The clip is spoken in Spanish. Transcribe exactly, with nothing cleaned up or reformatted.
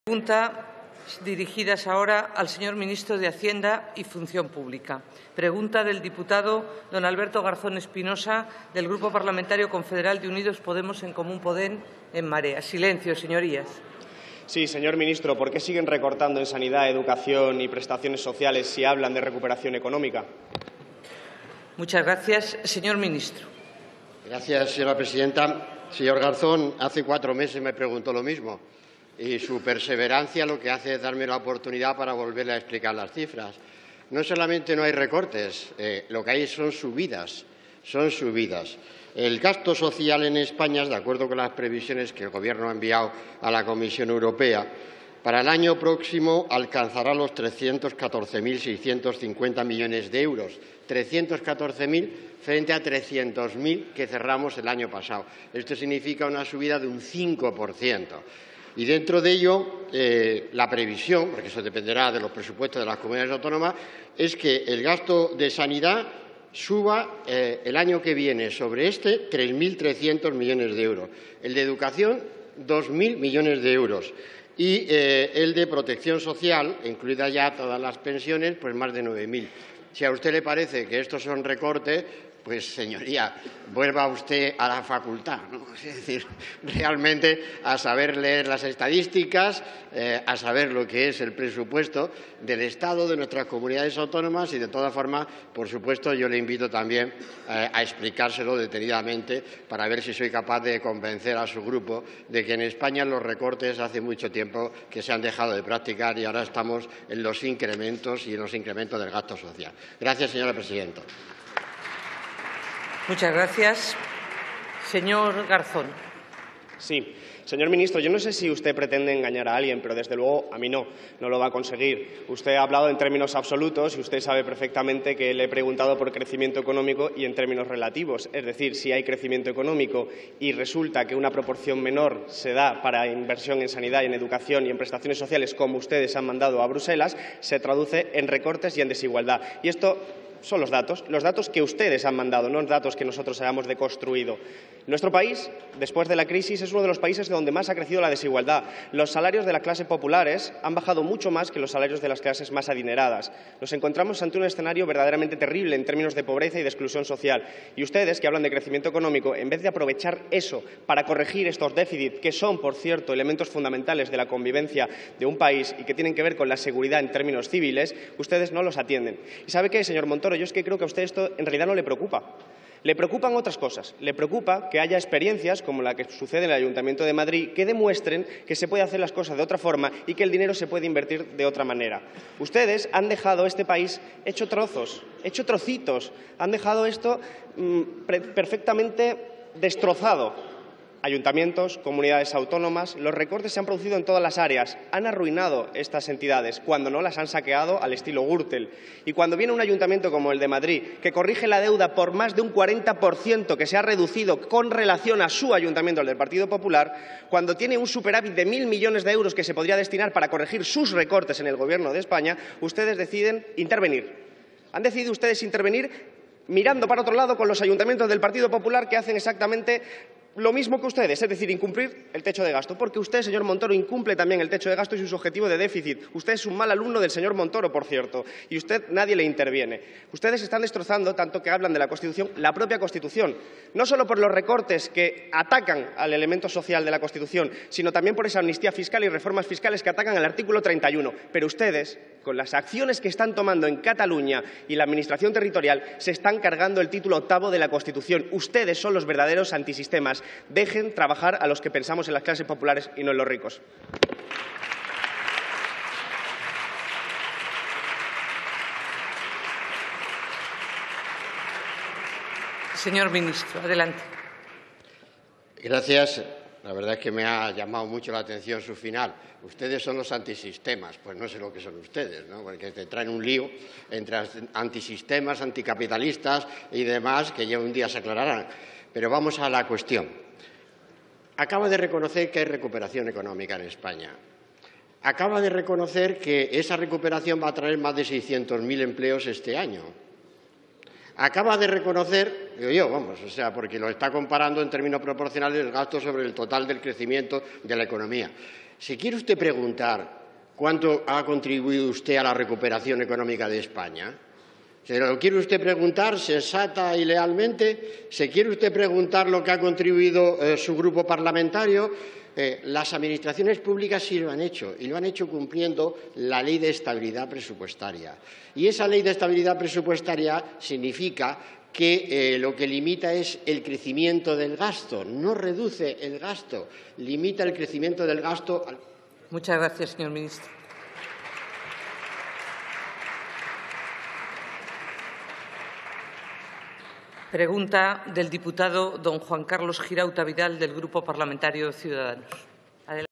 Pregunta dirigidas ahora al señor ministro de Hacienda y Función Pública. Pregunta del diputado don Alberto Garzón Espinosa, del Grupo Parlamentario Confederal de Unidos Podemos en Común Podem en Marea. Silencio, señorías. Sí, señor ministro, ¿por qué siguen recortando en sanidad, educación y prestaciones sociales si hablan de recuperación económica? Muchas gracias. Señor ministro. Gracias, señora presidenta. Señor Garzón, hace cuatro meses me preguntó lo mismo y su perseverancia lo que hace es darme la oportunidad para volverle a explicar las cifras. No solamente no hay recortes, eh, lo que hay son subidas, son subidas. El gasto social en España, de acuerdo con las previsiones que el Gobierno ha enviado a la Comisión Europea, para el año próximo alcanzará los trescientos catorce mil seiscientos cincuenta millones de euros. trescientos catorce mil frente a trescientos mil que cerramos el año pasado. Esto significa una subida de un cinco por ciento. Y dentro de ello, eh, la previsión, porque eso dependerá de los presupuestos de las comunidades autónomas, es que el gasto de sanidad suba eh, el año que viene sobre este tres mil trescientos millones de euros, el de educación dos mil millones de euros y eh, el de protección social, incluidas ya todas las pensiones, pues más de nueve mil. Si a usted le parece que estos son recortes, pues, señoría, vuelva usted a la facultad, ¿no? Es decir, realmente a saber leer las estadísticas, eh, a saber lo que es el presupuesto del Estado, de nuestras comunidades autónomas y, de todas formas, por supuesto, yo le invito también eh, a explicárselo detenidamente para ver si soy capaz de convencer a su grupo de que en España los recortes hace mucho tiempo que se han dejado de practicar y ahora estamos en los incrementos y en los incrementos del gasto social. Gracias, señora presidenta. Muchas gracias. Señor Garzón. Sí. Señor ministro, yo no sé si usted pretende engañar a alguien, pero desde luego a mí no, no lo va a conseguir. Usted ha hablado en términos absolutos y usted sabe perfectamente que le he preguntado por crecimiento económico y en términos relativos. Es decir, si hay crecimiento económico y resulta que una proporción menor se da para inversión en sanidad y en educación y en prestaciones sociales, como ustedes han mandado a Bruselas, se traduce en recortes y en desigualdad. Y esto son los datos, los datos que ustedes han mandado, no los datos que nosotros hayamos deconstruido. Nuestro país, después de la crisis, es uno de los países donde más ha crecido la desigualdad. Los salarios de las clases populares han bajado mucho más que los salarios de las clases más adineradas. Nos encontramos ante un escenario verdaderamente terrible en términos de pobreza y de exclusión social. Y ustedes, que hablan de crecimiento económico, en vez de aprovechar eso para corregir estos déficits, que son, por cierto, elementos fundamentales de la convivencia de un país y que tienen que ver con la seguridad en términos civiles, ustedes no los atienden. ¿Y sabe qué, señor Montoro? Yo es que creo que a usted esto en realidad no le preocupa. Le preocupan otras cosas. Le preocupa que haya experiencias, como la que sucede en el Ayuntamiento de Madrid, que demuestren que se puede hacer las cosas de otra forma y que el dinero se puede invertir de otra manera. Ustedes han dejado este país hecho trozos, hecho trocitos. Han dejado esto mmm, perfectamente destrozado. Ayuntamientos, comunidades autónomas, los recortes se han producido en todas las áreas, han arruinado estas entidades cuando no las han saqueado al estilo Gürtel. Y cuando viene un ayuntamiento como el de Madrid, que corrige la deuda por más de un cuarenta por ciento que se ha reducido con relación a su ayuntamiento, el del Partido Popular, cuando tiene un superávit de mil millones de euros que se podría destinar para corregir sus recortes en el Gobierno de España, ustedes deciden intervenir. Han decidido ustedes intervenir mirando para otro lado con los ayuntamientos del Partido Popular que hacen exactamente lo mismo que ustedes, es decir, incumplir el techo de gasto, porque usted, señor Montoro, incumple también el techo de gasto y sus objetivos de déficit. Usted es un mal alumno del señor Montoro, por cierto, y usted nadie le interviene. Ustedes están destrozando, tanto que hablan de la Constitución, la propia Constitución, no solo por los recortes que atacan al elemento social de la Constitución, sino también por esa amnistía fiscal y reformas fiscales que atacan al artículo treinta y uno. Pero ustedes, con las acciones que están tomando en Cataluña y la Administración territorial, se están cargando el título octavo de la Constitución. Ustedes son los verdaderos antisistemas. Dejen trabajar a los que pensamos en las clases populares y no en los ricos. Señor ministro, adelante. Gracias. La verdad es que me ha llamado mucho la atención su final. Ustedes son los antisistemas. Pues no sé lo que son ustedes, ¿no? Porque te traen un lío entre antisistemas, anticapitalistas y demás que ya un día se aclararán. Pero vamos a la cuestión. Acaba de reconocer que hay recuperación económica en España. Acaba de reconocer que esa recuperación va a traer más de seiscientos mil empleos este año. Acaba de reconocer, digo yo, vamos, o sea, porque lo está comparando en términos proporcionales el gasto sobre el total del crecimiento de la economía. ¿Se quiere usted preguntar cuánto ha contribuido usted a la recuperación económica de España? ¿Se lo quiere usted preguntar sensata y lealmente? ¿Se quiere usted preguntar lo que ha contribuido eh, su grupo parlamentario? Eh, las administraciones públicas sí lo han hecho, y lo han hecho cumpliendo la Ley de Estabilidad Presupuestaria. Y esa Ley de Estabilidad Presupuestaria significa que eh, lo que limita es el crecimiento del gasto, no reduce el gasto, limita el crecimiento del gasto. Al... Muchas gracias, señor ministro. Pregunta del diputado don Juan Carlos Girauta Vidal, del Grupo Parlamentario Ciudadanos.